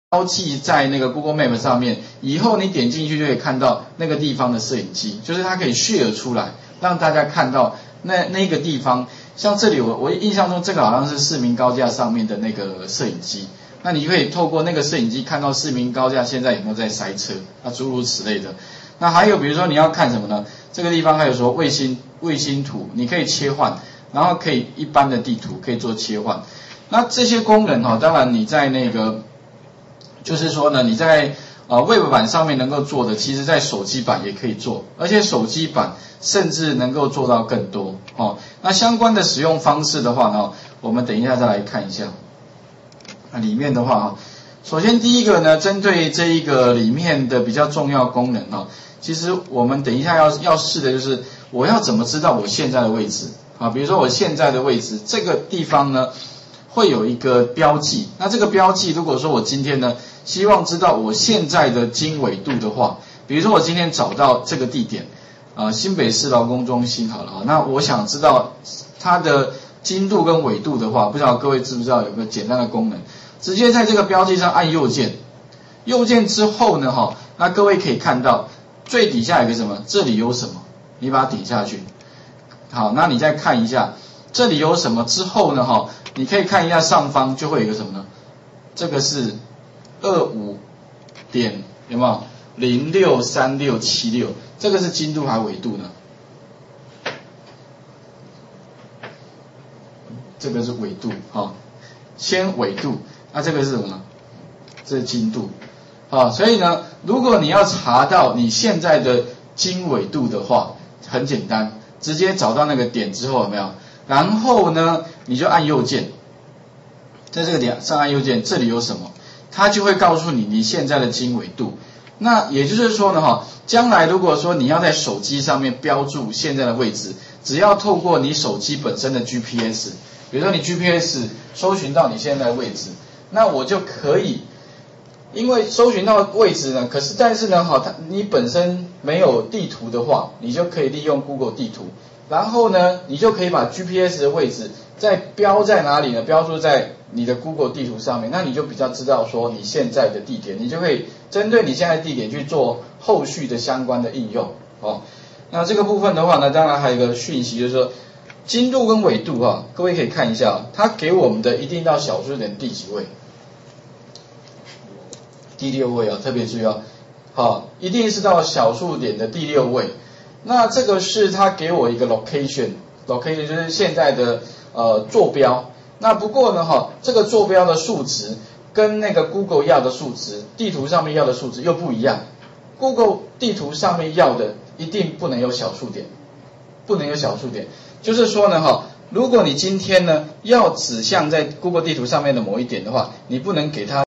标记在那个 Google Map 上面，以后你点进去就可以看到那个地方的摄影机，就是它可以 share 出来，让大家看到那个地方。像这里我印象中这个好像是市民高架上面的那个摄影机，那你可以透过那个摄影机看到市民高架现在有没有在塞车，诸如此类的。那还有比如说你要看什么呢？这个地方还有说卫星图，你可以切换，然后可以一般的地图可以做切换。那这些功能当然你在那个就是说呢，你在Web 版上面能够做的，其实在手机版也可以做，而且手机版甚至能够做到更多那相关的使用方式的话呢，我们等一下再来看一下。里面的话首先第一个呢，针对这一个里面的比较重要功能其实我们等一下要试的就是我要怎么知道我现在的位置比如说我现在的位置这个地方呢会有一个标记，那这个标记如果说我今天呢希望知道我现在的经纬度的话，比如说我今天找到这个地点新北市劳工中心好了那我想知道它的经度跟纬度的话，不知道各位知不知道有个简单的功能，直接在这个标记上按右键，右键之后呢那各位可以看到最底下有个什么，这里有什么，你把它点下去。好，那你再看一下这里有什么之后呢你可以看一下上方就会有一个什么呢？这个是25点有没有063676，这个是经度还是纬度呢？这个是纬度先纬度，那这个是什么呢？这是经度所以呢，如果你要查到你现在的经纬度的话，很简单，直接找到那个点之后有没有？然后呢，你就按右键，在这个点上按右键，这里有什么，它就会告诉你你现在的经纬度。那也就是说呢将来如果说你要在手机上面标注现在的位置，只要透过你手机本身的 GPS， 比如说你 GPS 搜寻到你现在的位置，那我就可以，因为搜寻到位置呢，但是呢你本身没有地图的话，你就可以利用 Google 地图，然后呢你就可以把 GPS 的位置再标在哪里呢？标注在你的 Google 地图上面，那你就比较知道说你现在的地点，你就可以针对你现在的地点去做后续的相关的应用那这个部分的话呢，当然还有一个讯息就是说经度跟纬度各位可以看一下它给我们的一定到小数点第几位？第6位特别注意一定是到小数点的第6位。那这个是它给我一个 location 就是现在的坐标。那不过呢这个坐标的数值跟那个 Google 要的数值，地图上面要的数值又不一样。Google 地图上面要的一定不能有小数点，就是说呢如果你今天呢要指向在 Google 地图上面的某一点的话，你不能给它